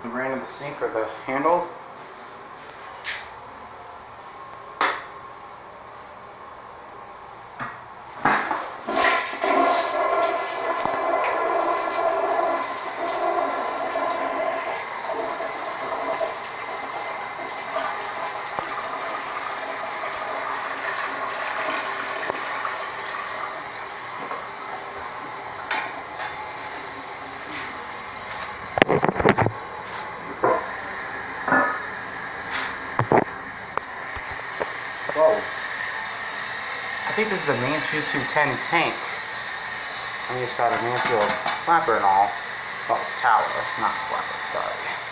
Ran in the sink or the handle. Whoa. I think this is a Manchu 210 tank. I just got a Mansfield flapper and all. Oh, tower, not flapper, sorry.